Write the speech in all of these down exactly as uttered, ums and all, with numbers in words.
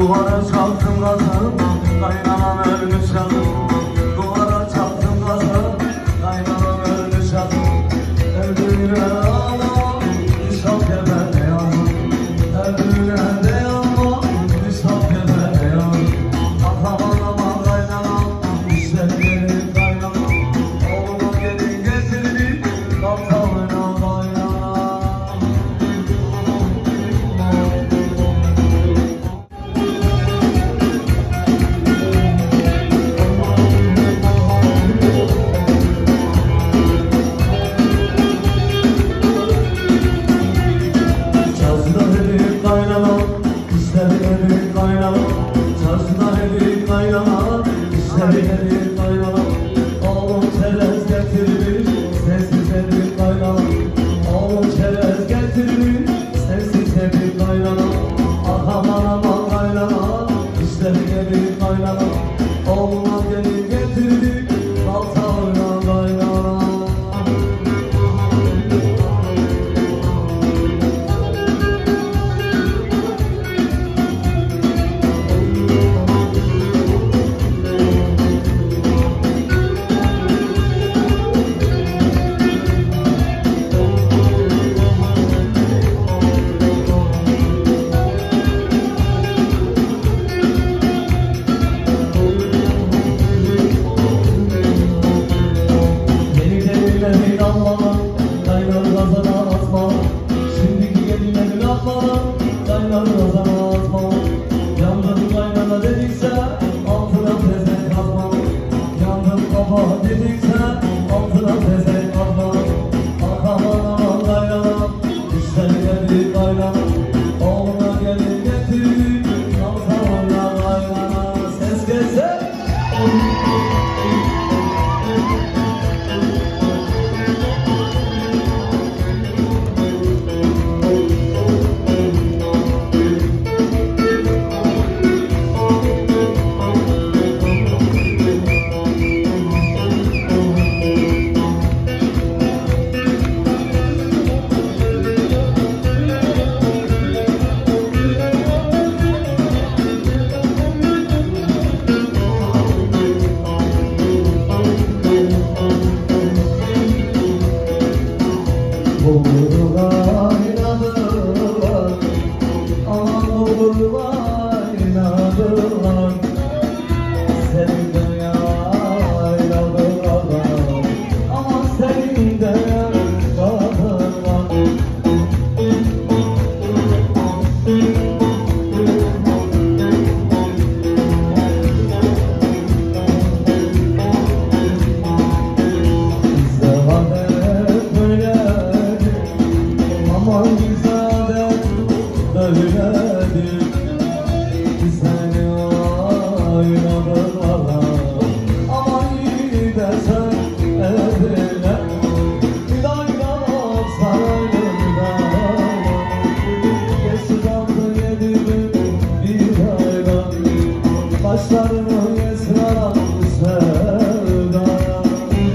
Duvara çarptım gazım, kaynanam ölmüş yanım. Duvara çarptım gazım, kaynanam ölmüş yanım. Öldüğüne ağlam, düşak geberde yanım. Öldüğüne de yanmam, düşak geberde yanım. Atamam aman kaynanam, işleri gelin kaynanam. Oğluma gelin getirdim, kalkavına kaynanam. Oğluma gelin getirdik, baltağına kaynana. Şimdiki gelinlerin atmalar, kaynar kazana atma. Yandım kaynana dedikse, altına tezek atma. Yandım baba dedikse, altına tezek atma. Aman aman kaynana, işleri geldi kaynana. Oğluna gelin getirdik, kalkavana kaynana. Ses gelse bulurlar, inadılar. Aman bulurlar, inadılar. Senin de yayladılar. Aman senin de yayladılar. Aman güzade böyledir. Seni aynadılar. Aman iyi de sen evine. Bir aynamak sarayında. Geçti kaldı yedi gün bir ayda. Başlarını esrar sevdaya.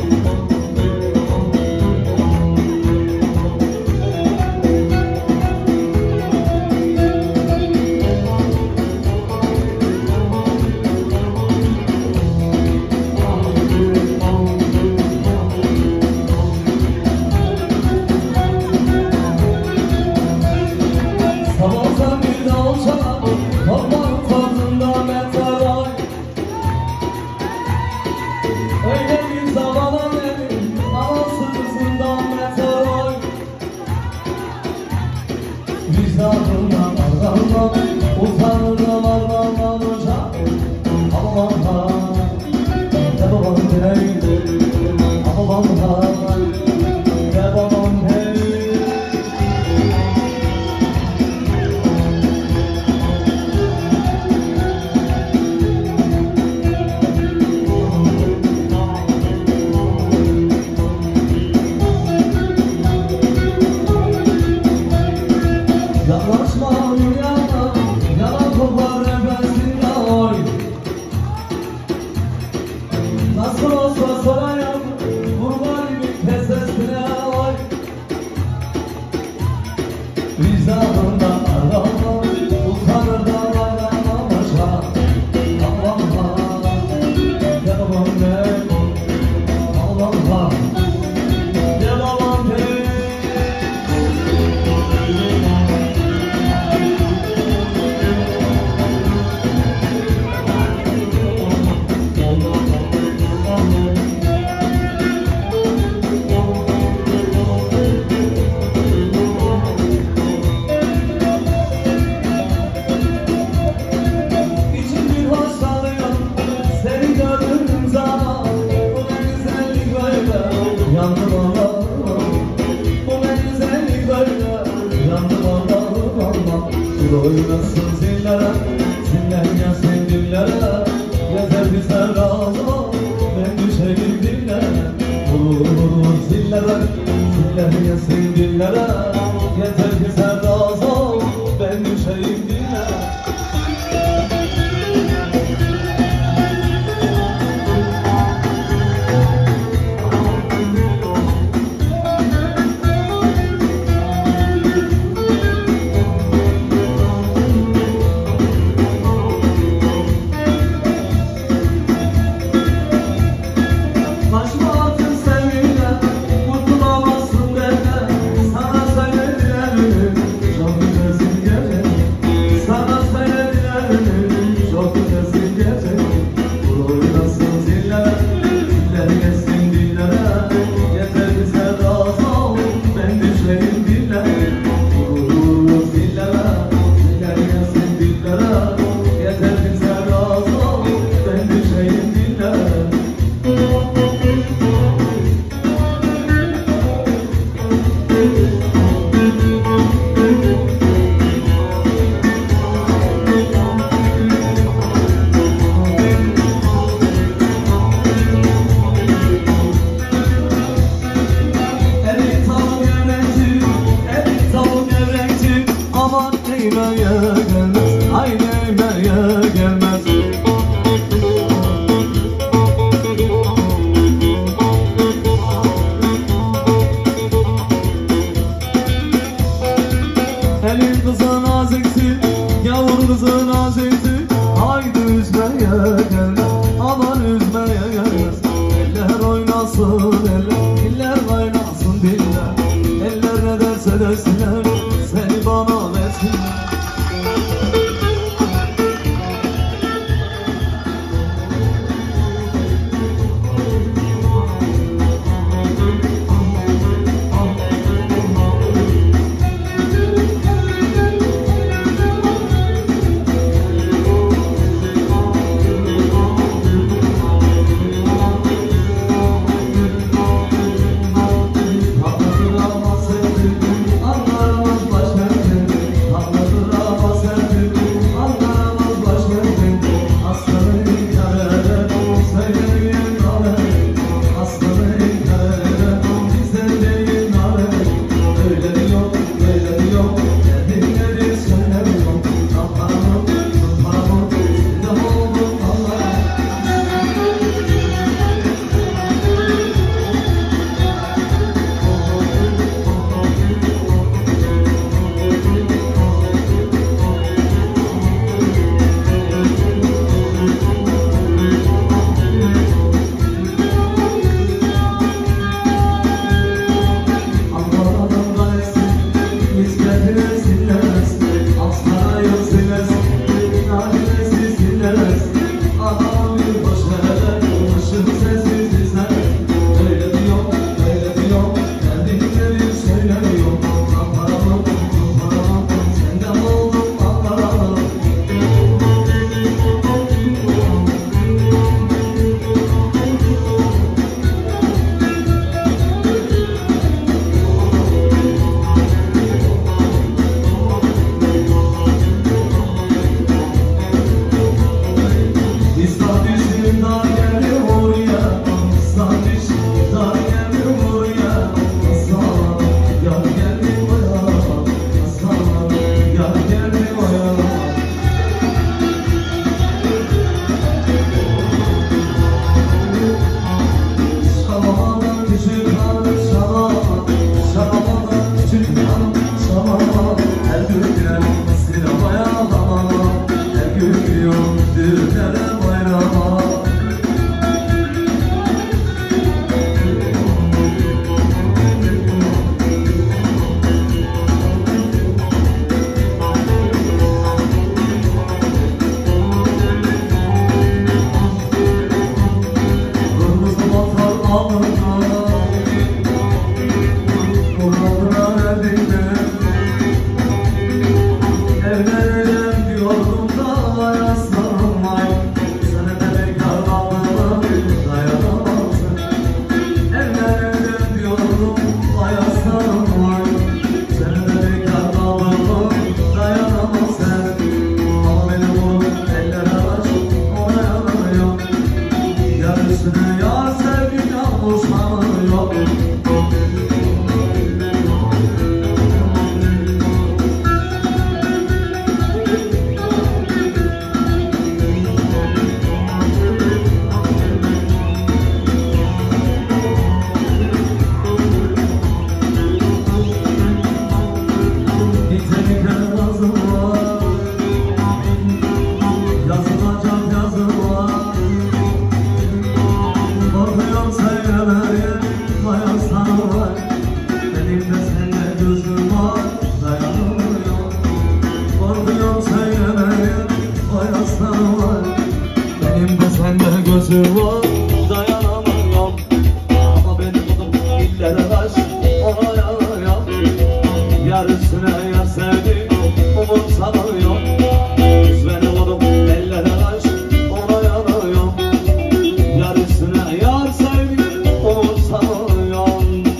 Sabahtan bir daha uçan, topların fazlında metal. Öyle bir zamana gelin, anası kızından metal. Vicdanından arlanmam, utanırım arlanmam hocam. Aman ha, ne babam hey, aman ha, ne babam hey. Yaklaşma dünyana, yalan koklar nefesinde oy. Nasıl olsa sorayım, vurma gibi pes etmine oy. Vicdanından arama, utanır da aramama oynasın zillere, ziller gelsin dillere. Yeter bize razı, ben düşeyim dillere. Vurur zillere, ziller gelsin dillere. Yeter bize razı, ben düşeyim dillere. Kızın azizdi, haydi üzmeye gelmez, aman üzmeye gelmez. Eller oynasın eller, diller kaynasın diller. Eller ne derse desinler, seni bana versinler. Yo Yar üstüne yar sevdim, umursamıyor. Üzmeni oldum, ellere taş, ona yanıyor. Yar üstüne yar sevdim, umursamıyor.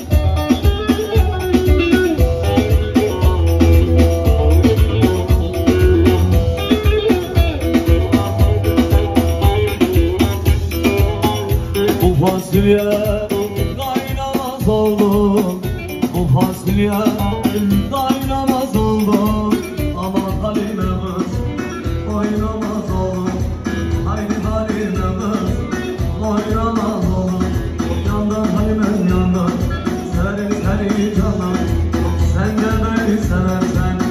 Bu fasulye kaynamaz oldu, bu fasulye kaynamaz oldu. Aman Halime kız oynamaz oldu, haydi Halime kız oynamaz oldu. Yandan Halime'm yandan, severim seni canım, sen de beni seversen